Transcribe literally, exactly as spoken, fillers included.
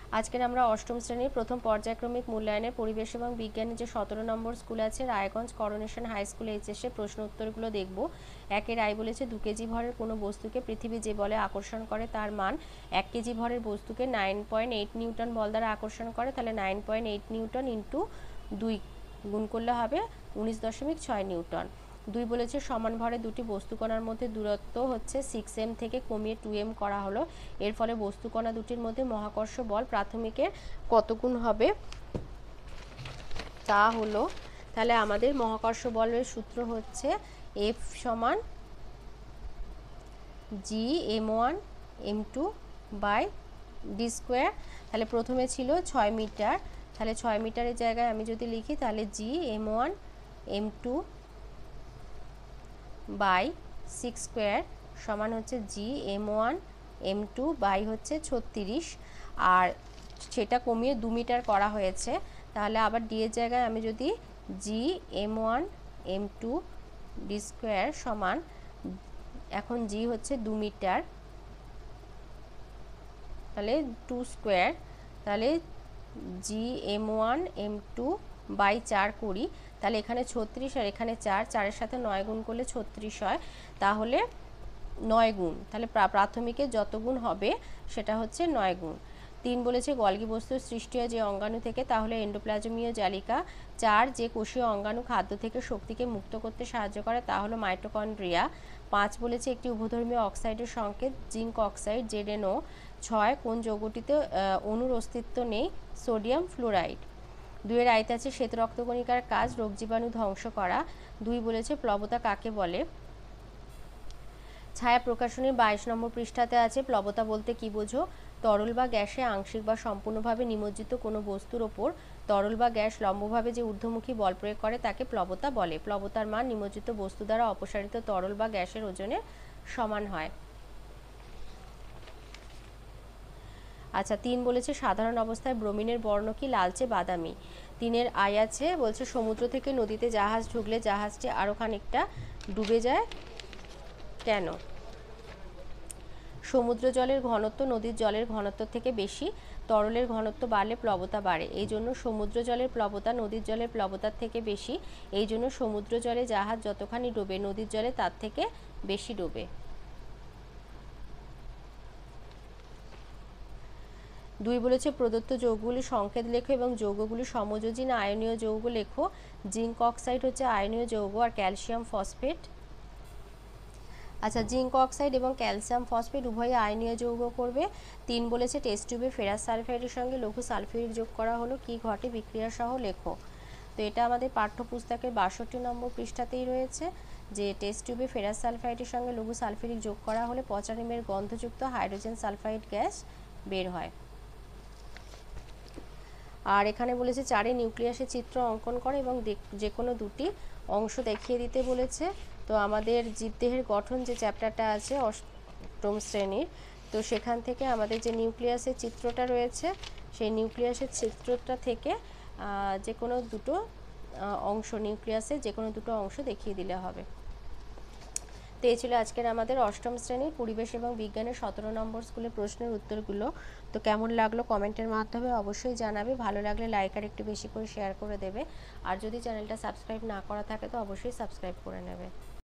আজকের আমরা অষ্টম শ্রেণীর প্রথম পর্যায়ক্রমিক মূল্যায়নের পরিবেশ এবং বিজ্ঞানের যে সতেরো নম্বর স্কুল আছে রায়গঞ্জ করোনেশন হাই স্কুল এইচএসের প্রশ্ন উত্তরগুলো দেখব। একে রায় বলেছে দু কেজি ভরের কোনো বস্তুকে পৃথিবী যে বলে আকর্ষণ করে তার মান এক কেজি ভরের বস্তুকে নাইন পয়েন্ট এইট নিউটন বল দ্বারা আকর্ষণ করে, তাহলে nine point eight newton into দুই গুণ করলে হবে উনিশ দশমিক ছয় নিউটন। দুই বলেছে সমান ভরে দুটি বস্তুকণার মধ্যে দূরত্ব হচ্ছে সিক্স এম থেকে কমিয়ে টু এম করা হলো, এর ফলে বস্তুকণা দুটির মধ্যে মহাকর্ষ বল প্রাথমিকের কত গুণ হবে তা হলো, তাহলে আমাদের মহাকর্ষ বলের সূত্র হচ্ছে এফ সমান G M one M two by D square. তাহলে প্রথমে ছিল ছয় মিটার, তাহলে ছয় মিটারের জায়গায় আমি যদি লিখি তাহলে G M one M two by six square সমান হচ্ছে G M one M two by হচ্ছে ছত্রিশ, আর সেটা কমিয়ে দু মিটার করা হয়েছে। তাহলে আবার ডি এর জায়গায় আমি যদি G M one M two D square সমান, এখন জি হচ্ছে দু মিটার, তাহলে টু স্কোয়ার, তাহলে G M one M two by চার করি, তাহলে এখানে ছত্রিশ আর এখানে চার, চারের সাথে নয় গুণ করলে ছত্রিশ হয়, তাহলে নয় গুণ, তাহলে প্রাথমিকে যত গুণ হবে সেটা হচ্ছে নয় গুণ। তিন বলেছে গলগি বস্তুর সৃষ্টি হয় যে অঙ্গাণু থেকে তা হলো এন্ডোপ্লাজমীয় জালিকা। চার যে কোষীয় অঙ্গাণু খাদ্য থেকে শক্তিকে মুক্ত করতে সাহায্য করে তা হলো মাইটোকন্ড্রিয়া। পাঁচ বলেছে একটি উভধর্মীয় অক্সাইডের সংকেত zinc oxide Z N O. ছয় কোন যৌগটিতে অণুর অস্তিত্ব নেই, সোডিয়াম ফ্লোরাইড। দুইয়ের আয়তে আছে শ্বেত রক্তকণিকার কাজ রোগ জীবাণু ধ্বংস করা। দুই বলেছে প্লবতা কাকে বলে। ছায়া প্রকাশনীর বাইশ নম্বর পৃষ্ঠাতে আছে প্লবতা বলতে কি বোঝো, তরল বা গ্যাসে আংশিক বা সম্পূর্ণভাবে নিমজ্জিত কোনো বস্তুর ওপর তরল বা গ্যাস লম্বভাবে যে ঊর্ধ্বমুখী বল প্রয়োগ করে তাকে প্লবতা বলে। প্লবতার মান নিমজ্জিত বস্তু দ্বারা অপসারিত তরল বা গ্যাসের ওজনের সমান হয়। আচ্ছা, তিন বলেছে সাধারণ অবস্থায় ব্রোমিনের বর্ণ কি, লালচে বাদামি। তিনের আই আছে বলছে সমুদ্র থেকে নদীতে জাহাজ ঢুকলে জাহাজটি আরও খানিকটা ডুবে যায় কেন। সমুদ্র জলের ঘনত্ব নদীর জলের ঘনত্ব থেকে বেশি, তরলের ঘনত্ব বাড়লে প্লবতা বাড়ে, এই জন্য সমুদ্র জলের প্লবতা নদীর জলের প্লবতার থেকে বেশি, এই জন্য সমুদ্র জলে জাহাজ যতখানি ডোবে নদীর জলে তার থেকে বেশি ডোবে। দুই বলেছে প্রদত্ত যৌগগুলির সংকেত লেখো এবং যৌগগুলি সমযোজী না আয়নীয় যৌগ লেখো। জিঙ্ক অক্সাইড হচ্ছে আয়নীয় যৌগ আর ক্যালসিয়াম ফসফেট। আচ্ছা, জিঙ্ক অক্সাইড এবং ক্যালসিয়াম ফসফেট উভয়ই আয়নীয় যৌগ করবে। তিন বলেছে টেস্ট টিউবে ফেরাস সালফাইডের সঙ্গে লঘু সালফিউরিক যোগ করা হলো, কি ঘটে বিক্রিয়া সহ লেখো। তো এটা আমাদের পাঠ্যপুস্তকের বাষট্টি নম্বর পৃষ্ঠাতেই রয়েছে যে টেস্ট টিউবে ফেরাস সালফাইডের সঙ্গে লঘু সালফিউরিক যোগ করা হলে পচানিমের গন্ধযুক্ত হাইড্রোজেন সালফাইড গ্যাস বের হয়। আর এখানে বলেছে চারে নিউক্লিয়াসের চিত্র অঙ্কন করে এবং যে কোনো দুটি অংশ দেখিয়ে দিতে বলেছে। তো আমাদের জীবদেহের গঠন যে চ্যাপ্টারটা আছে অষ্টম শ্রেণীর, তো সেখান থেকে আমাদের যে নিউক্লিয়াসের চিত্রটা রয়েছে সেই নিউক্লিয়াসের চিত্রটা থেকে যে কোনো দুটো অংশ নিউক্লিয়াসের যে কোনো দুটো অংশ দেখিয়ে দিলে হবে। তো এই ছিল আজকের আমাদের অষ্টম শ্রেণীর পরিবেশ এবং বিজ্ঞানের সতেরো নম্বর স্কুলের প্রশ্নের উত্তরগুলো। তো কেমন লাগলো কমেন্টের মাধ্যমে অবশ্যই জানাবে, ভালো লাগলে লাইক আর একটু বেশি করে শেয়ার করে দেবে, আর যদি চ্যানেলটা সাবস্ক্রাইব না করা থাকে তো অবশ্যই সাবস্ক্রাইব করে নেবে।